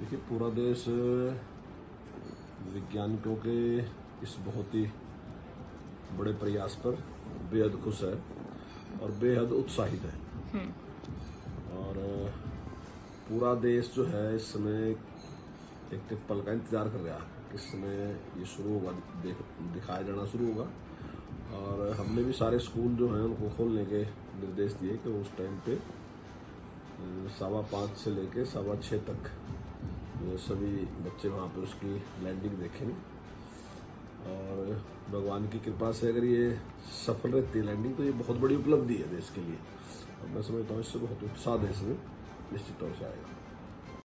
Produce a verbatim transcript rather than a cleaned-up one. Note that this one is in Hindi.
देखिए, पूरा देश वैज्ञानिकों के इस बहुत ही बड़े प्रयास पर बेहद खुश है और बेहद उत्साहित है। और पूरा देश जो है इस समय एक एक पल का इंतजार कर रहा है किस समय ये शुरू होगा, देख दिखाया जाना शुरू होगा। और हमने भी सारे स्कूल जो हैं उनको खोलने के निर्देश दिए कि उस टाइम पे सवा पाँच से लेके सवा छः तक वो सभी बच्चे वहाँ पे उसकी लैंडिंग देखेंगे। और भगवान की कृपा से अगर ये सफल रहती है लैंडिंग तो ये बहुत बड़ी उपलब्धि है देश के लिए। और मैं समझता हूँ इससे बहुत उत्साह देश में निश्चित तौर से आएगा।